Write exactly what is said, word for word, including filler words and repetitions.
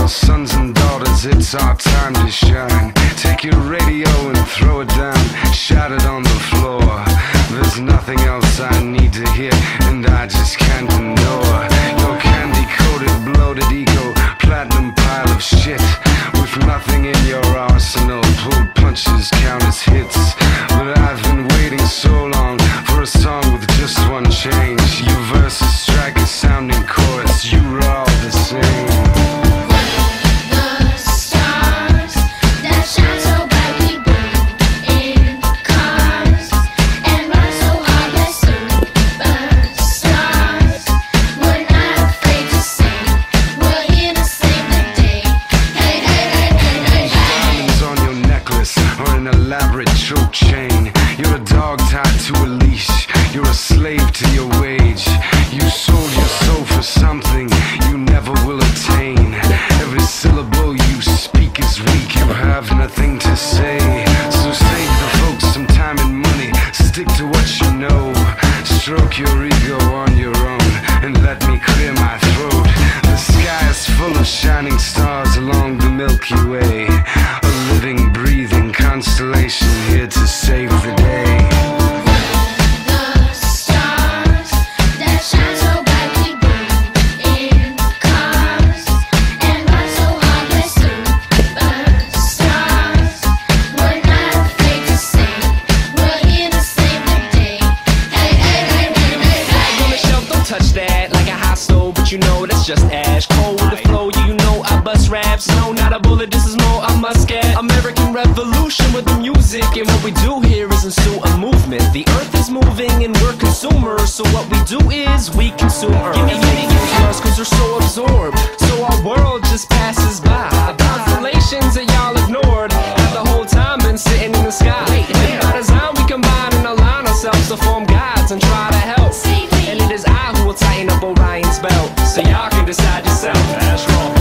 your sons and daughters, it's our time to shine. Take your radio and throw it down, shout it on the floor. There's nothing else I need to hear, and I just can't ignore your candy-coated, bloated ego, platinum pile of shit, with nothing in your arsenal. Pulled punches count as hits, but I've been waiting so long for a song with just one change. Your verses strike a sounding chorus, you were all the same. Elaborate choke chain. You're a dog tied to a leash. You're a slave to your wage. You sold your soul for something you never will attain. Every syllable you speak is weak. You have nothing to say. So save the folks some time and money. Stick to what you know. Stroke your ego on your own and let me clear my throat. The sky is full of shining stars along the Milky Way. A living, breathing constellation here to save the day. The stars that shine so brightly burn in cars and burn so hard we're superstars. We're not afraid to say we're here to save the day. Hey, hey, hey, hey, hey, Flag on the shelf, don't touch that. Like a hot stove, but you know that's just ash. Cold with the flow, yeah, you know I bust raps. No, not a bullet, this is more a muscat. American Revolution with the music, and what we do here is ensue a movement. The earth is moving and we're consumers, so what we do is we consume earth. Give me, give me, give me us, cause we're so absorbed, so our world just passes by. Constellations that y'all ignored have the whole time been sitting in the sky. And by design we combine and align ourselves to form gods and try to help. And it is I who will tighten up Orion's belt, so y'all can decide yourself. That's wrong.